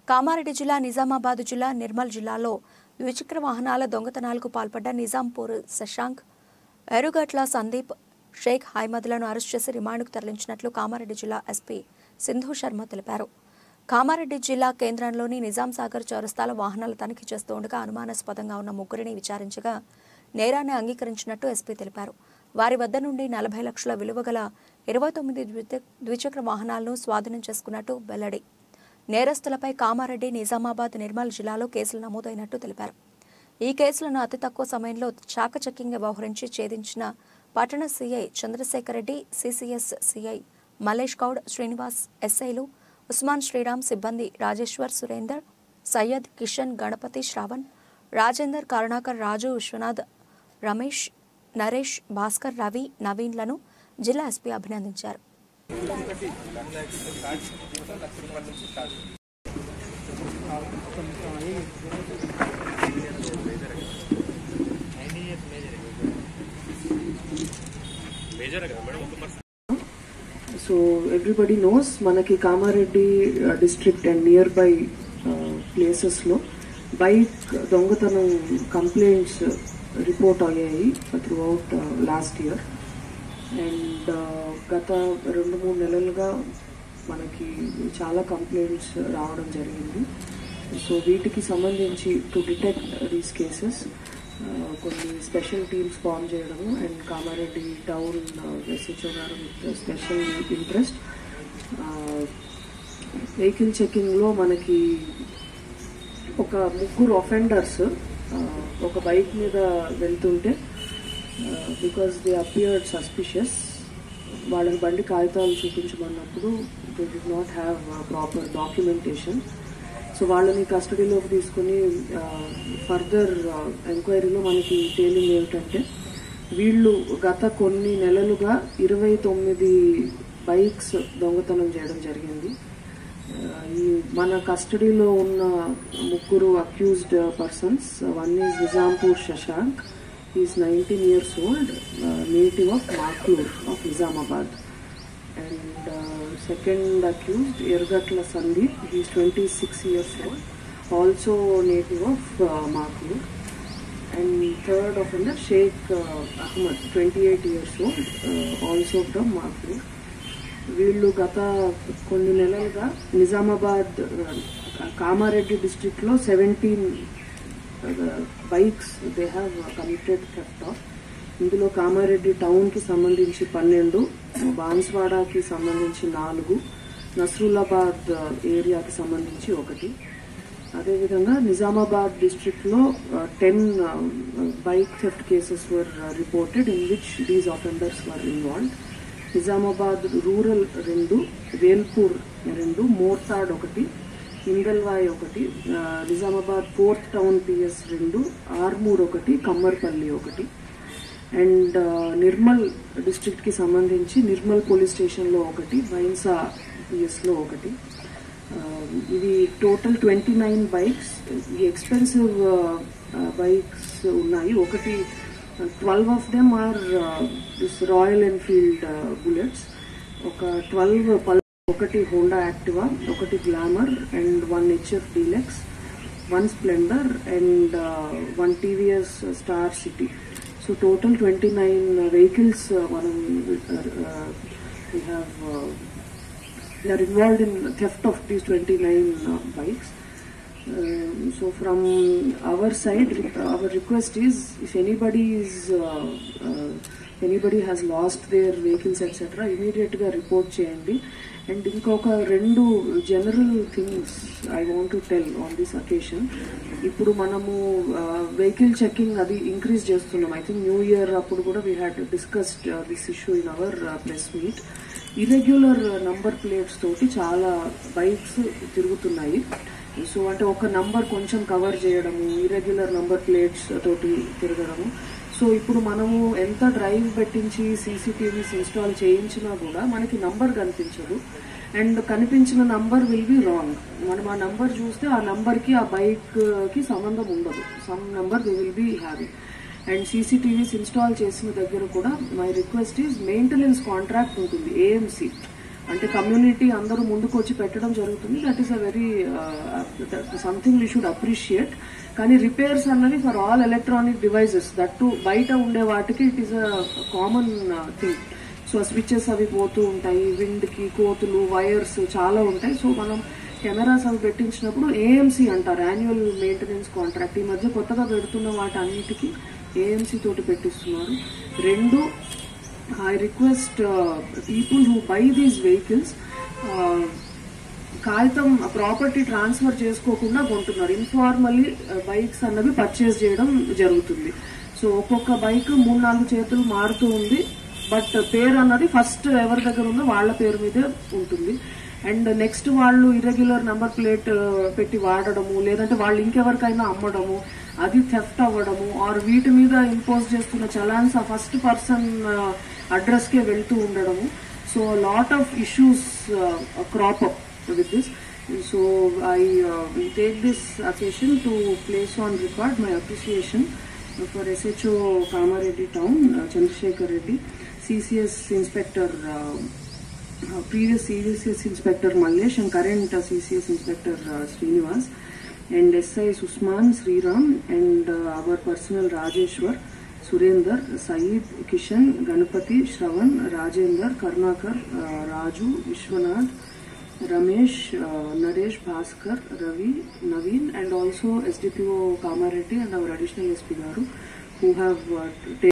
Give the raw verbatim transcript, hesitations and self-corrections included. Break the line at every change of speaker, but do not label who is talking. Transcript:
కామారెడ్డి జిల్లా, నిజామాబాద్ జిల్లా, నిర్మల్ జిల్లాలో ద్విచక్ర వాహనాల దొంగతనాలకు పాల్పడ్డ నిజాంపూర్ శశాంక్, ఎరుగట్ల సందీప్, షేక్ హైమద్లను అరెస్ట్ చేసి రిమాండ్కు తరలించినట్లు కామారెడ్డి జిల్లా ఎస్పీ సింధు శర్మ తెలిపారు. కామారెడ్డి జిల్లా కేంద్రంలోని నిజాం సాగర్ చౌరస్తాలో వాహనాల తనిఖీ చేస్తూ ఉండగా అనుమానాస్పదంగా ఉన్న ముగ్గురిని విచారించగా నేరాన్ని అంగీకరించినట్టు ఎస్పీ తెలిపారు. వారి వద్ద నుండి నలభై లక్షల విలువ గల ఇరవై తొమ్మిది ద్విచక్ర వాహనాలను స్వాధీనం చేసుకున్నట్టు వెల్లడి. నేరస్తులపై కామారెడ్డి, నిజామాబాద్, నిర్మల్ జిల్లాలో కేసులు నమోదైనట్టు తెలిపారు. ఈ కేసులను అతి తక్కువ సమయంలో చాకచక్యంగా వ్యవహరించి ఛేదించిన పట్టణ CI Chandrashekar Reddy, CCS CI Malesh Goud, Srinivas, ఎస్ఐలు ఉస్మాన్ శ్రీరామ్, సిబ్బంది రాజేశ్వర్, సురేందర్, సయ్యద్, కిషన్, గణపతి, శ్రావణ్, రాజేందర్, కరుణాకర్, రాజు, విశ్వనాథ్, రమేష్, నరేష్, భాస్కర్, రవి, నవీన్లను జిల్లా ఎస్పీ అభినందించారు.
So everybody knows manaki Kamareddy uh, district and nearby uh, places lo bike dongatanam complaints uh, report ayyayi throughout uh, last year and uh, gata rendu మూడు నెలలుగా మనకి చాలా కంప్లైంట్స్ రావడం జరిగింది. సో వీటికి సంబంధించి టు డిటెక్ట్ దీస్ కేసెస్ కొన్ని special teams form చేయడము అండ్ కామారెడ్డి టౌన్ ఎస్హెచ్ఓ గారు విత్ స్పెషల్ ఇంట్రెస్ట్ వెహికల్ చెకింగ్లో మనకి ఒక ముగ్గురు అఫెండర్స్ ఒక బైక్ మీద వెళ్తుంటే బికాస్ దే అపియర్డ్ సస్పిషియస్ వాళ్ళని బండి కాగితాలు చూపించమన్నప్పుడు they did not have proper documentation. So వాళ్ళని కస్టడీలోకి తీసుకుని ఫర్దర్ ఎంక్వైరీలో మనకి తేలింది ఏమిటంటే వీళ్ళు గత కొన్ని నెలలుగా ఇరవై తొమ్మిది బైక్స్ దొంగతనం చేయడం జరిగింది. ఈ మన కస్టడీలో ఉన్న ముగ్గురు accused persons, one is Nizampur Shashank, is nineteen years old, native of Makloor of Nizamabad. And uh, second accused, Ergatla Sandeep, he is twenty-six years old, also native of uh, Makur. And third offender, Sheikh uh, Ahmed, twenty-eight years old, uh, also from Makur. వీళ్ళు గత కొన్ని నెలలుగా Nizamabad Kamareddy district లో seventeen bikes they have committed theft of. ఇందులో Kamareddy town కి సంబంధించి పన్నెండు, బాన్స్వాడకి సంబంధించి నాలుగు, నస్రుల్లాబాద్ ఏరియాకి సంబంధించి ఒకటి. అదేవిధంగా నిజామాబాద్ డిస్ట్రిక్ట్ లో ten bike theft cases were reported in which these offenders were involved. Nizamabad rural రెండు, వేల్పూర్ రెండు, మోర్తాడ్ ఒకటి, ఇంగల్వాయ్ ఒకటి, నిజామాబాద్ ఫోర్త్ టౌన్ పిఎస్ రెండు, ఆర్మూర్ ఒకటి, కమ్మర్పల్లి ఒకటి. అండ్ నిర్మల్ డిస్ట్రిక్ట్ కి సంబంధించి నిర్మల్ పోలీస్ స్టేషన్ లో ఒకటి, వైన్సా పిఎస్ లో ఒకటి. ఇది టోటల్ ట్వంటీ నైన్ బైక్స్. ఈ ఎక్స్పెన్సివ్ బైక్స్ ఉన్నాయి. ఒకటి twelve of them are this Royal Enfield Bullets, ఒక ట్వెల్వ్ పల్ ఒకటి హోండా యాక్టివా, ఒకటి Glamour and one HF Deluxe, one Splendor and one TVS Star City. So total twenty-nine uh, vehicles uh, one, uh, we have uh, they are involved in theft of these twenty-nine uh, bikes. Uh, so from our side, our request is if anybody is uh, uh, anybody has lost their vehicles et cetera, immediate ga report cheyandi. And inkoka rendu general things I want to tell on this occasion. ఇప్పుడు మనము vehicle checking అది increase చేస్తున్నాం. I think new year అప్పుడు కూడా we had discussed this issue in our press meet. Irregular number plates తోటి చాలా bikes తిరుగుతున్నాయి. So అంటే ఒక నంబర్ కొంచెం కవర్ చేయడము, ఇర్రెగ్యులర్ నంబర్ ప్లేట్స్ తోటి తిరగడము. సో ఇప్పుడు మనము ఎంత డ్రైవ్ పెట్టించి సీసీటీవీస్ ఇన్స్టాల్ చేయించినా కూడా మనకి నంబర్ కనిపించదు. అండ్ కనిపించిన నంబర్ విల్ బి రాంగ్. మనం ఆ నంబర్ చూస్తే ఆ నంబర్ కి ఆ బైక్ కి సంబంధం ఉండదు. Some number we will be having. And CCTVs install చేసిన దగ్గర కూడా my request is maintenance contract ఉంటుంది, ఏఎంసీ. అంటే కమ్యూనిటీ అందరూ ముందుకు వచ్చి పెట్టడం జరుగుతుంది. That is a very something we should appreciate. కానీ రిపేర్స్ అన్నవి for all electronic devices, that too బయట ఉండే వాటికి it is a common thing. So switches అవి పోతూ ఉంటాయి, విండ్ కి కోతులు, వైర్స్ చాలా ఉంటాయి. సో మనం కెమెరాస్ అవి పెట్టించినప్పుడు ఏఎంసీ అంటారు, యాన్యువల్ మెయింటెనెన్స్ కాంట్రాక్ట్. ఈ మధ్య కొత్తగా పెడుతున్న వాటి అన్నిటికీ ఏఎంసీ తోటి పెట్టిస్తున్నారు. రెండు, I request people who buy these vehicles కాగితం ప్రాపర్టీ ట్రాన్స్ఫర్ చేసుకోకుండా కొంటున్నారు. ఇన్ఫార్మల్లీ బైక్స్ అన్నవి పర్చేస్ చేయడం జరుగుతుంది. సో ఒక్కొక్క బైక్ మూడు నాలుగు చేతులు మారుతూ ఉంది, బట్ పేరు అన్నది ఫస్ట్ ఎవరి దగ్గర ఉందో వాళ్ళ పేరు మీదే ఉంటుంది. అండ్ నెక్స్ట్ వాళ్ళు ఇర్రెగ్యులర్ నెంబర్ ప్లేట్ పెట్టి వాడడము, లేదంటే వాళ్ళు ఇంకెవరికైనా అమ్మడము, అది థెఫ్ట్ అవ్వడము, ఆర్ వీటి మీద ఇంపోజ్ చేస్తున్న చలాన్స్ ఆ ఫస్ట్ పర్సన్ అడ్రస్ కే వెళ్తూ ఉండడము. So lot of issues crop up with this. So I uh, will take this occasion to place on record my appreciation for S H O Kamareddy Town, uh, Chandrasekhar Reddy, C C S Inspector, uh, uh, previous C C S Inspector Mallesh and current uh, C C S Inspector uh, Srinivas, and S I Susman Sriram, and uh, our personal Rajeshwar, Surendar, Saeed, Kishan, Ganapati, Shravan, Rajendra, Karnakar, uh, Raju, Vishwanath, Ramesh, uh, Naresh, Bhaskar, Ravi, Naveen, and also S D P O Kamareddy and our additional S P Garu, who have uh, taken